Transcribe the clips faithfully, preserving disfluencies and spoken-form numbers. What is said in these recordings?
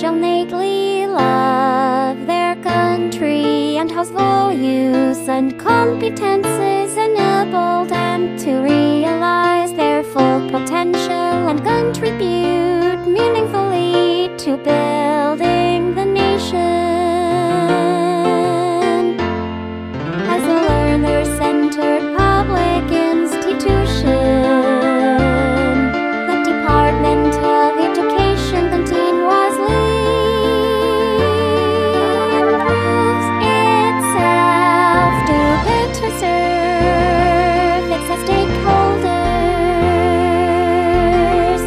passionately love their country and whose values and competences enable them to realize their full potential and contribute meaningfully to building the nation. As a learner-centered public institution, the Department of Education continuously improves itself to better serve its stakeholders,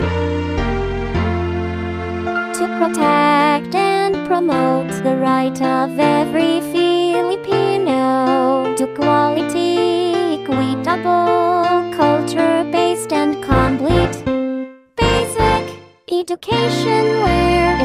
to protect and promote the right of every Filipino to quality, equitable, culture-based and complete basic education where